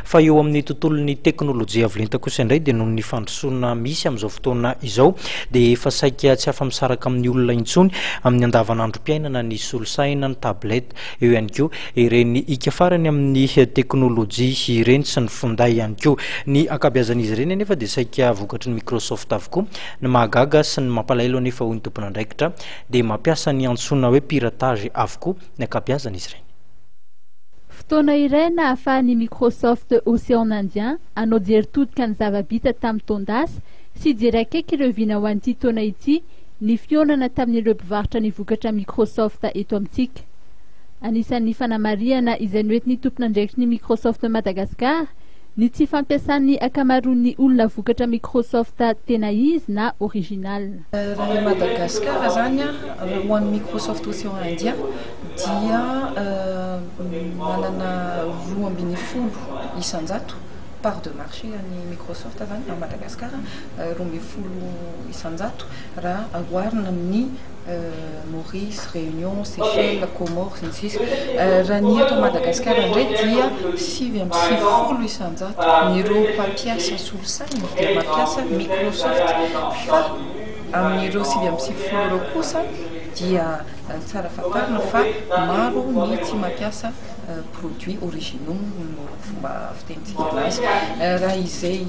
fa eo amin'ny tontolon'ny teknôlôjia avolenta kosa indray dia noho ny fandrosoana misy amin'izao fotoana izao dia efa saika tsy afa-misaraka amin'ny olona intsony amin'ny andavanandrom-piainana ny solosaina, ny tablety, eo ihany koa ireny ika farany amin'ny teknôlôjia ireny sy ny finday ihany koa. Ny ankabeazan'izy ireny anefa dia saika vokatry ny Microsoft avokoa, ny mahagaga sy ny mampalahelo anefa hoy ny tompon'andraikitra dia mampiasa ny antsoina hoe piratage avokoa ny ankabeazan'izy ireny. Fotoana iray nahafahan'ny Microsoft Océan Indien hanao jeritodika ny zava-bita tamin'ny taon-dasa sy jery akaiky ireo vina ho an'ity taona ity ny fionana tamin'ireo mpivarotra ny vokatra Microsoft eto amintsika. Anisan'ny fanamariana izay noentin'ny tompon'andraikitry ny Microsoft Madagasikara ny tsy fampiasan'ny akamaroan'ny olona vokatra Microsoft tena izy na original. Raha Madagasikara zany ho an'ny Microsoft Océan Indien dia manana 12% isanjato part de marché an'ny Microsoft zany a Madagasikara 12% isanjato raha aoarina amin'ny Maurice, Réunion, Seychelles, Comores, ny sisa. Raha ny eto Madagasikara indray dia 9% isanjato n'ireo mpampiasa solosaina dia mampiasa Microsoft fa amin'ireo 9% ireo kosa dia tsara fatarina fa maro ny tsy mampiasa produits originaux fomba fitenitsika azy. Raha izay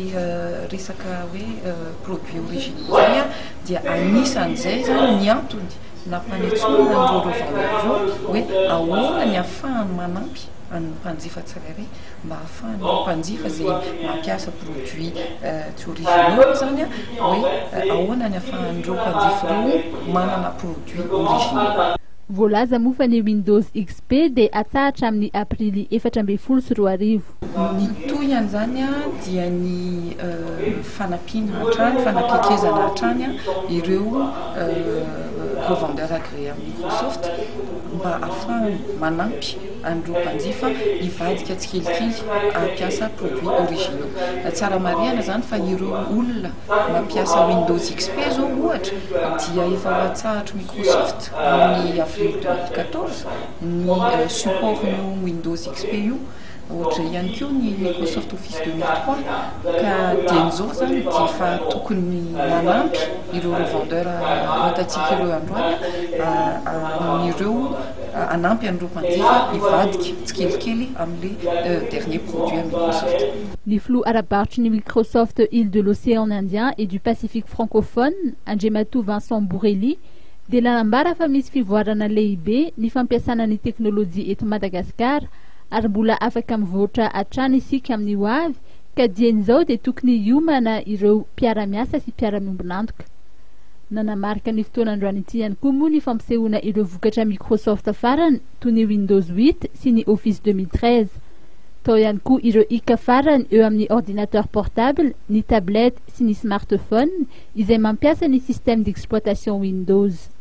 resaka hoe produits originaux zany dia anisan'izay zany ny antony nampanetsona andreo revendeur hoe ahoana ny ahafahany manampy ny mpanjifa tsirairay mba ahafahany mpanjifa zay mampiasa produits tsy originaux zany hoe ahoana ny ahafahan'ireo mpanjifa ireo manana produits originaux. Voalaza mofa ny Windows XP dia atsahatra amin'ny aprily 2024. Ny tohany zany dia ny fanampiana hatrany, fanakekezana hatrany ireo revendeur agréé amin'ny Microsoft mba ahafahany manampy andreo mpanjifa hivadika tsikelikely ampiasa produits originaux. Tsara mariana zany fa ireo olona mampiasa Windows XP zao ohatra dia efa voatsahatra Microsoft amin'ny avril 2014 ny support no Windows XP io ohatra ihany koa ny Microsoft Office 2003 ka dian'izao zany dia fa tokony manampy ireo revendeur hitantsika ireo androany amin'ireo anampy an'ireo mpanjifa hivadika tsikelikely amin'le dernier produit à Microsoft. Ny flou arabarotry ny Microsoft Île de l'Océan Indien et du Pacifique francophone, Andjematoux Vincent Bourrelly, dia nanambara fa misy fivoarana lehibe ny fampiasana ny teknôlôjia eto Madagasikara ary mbola afaka mivoatra hatrany isika amin'ny ho avy ka dian'izao dia tokony hiomana ireo mpiara-miasa sy mpiara-miombonantoka. Nanamarika ny fotoana androany ity ihany koa moa ny fampisehoana ireo vokatra Microsoft farany toy ny Windows 8 sy ny Office 2013. Tao ihany koa ireo ika farany eo amin'ny ordinateur portable, ny tablette sy ny smartphone izay mampiasa ny système d'exploitation Windows.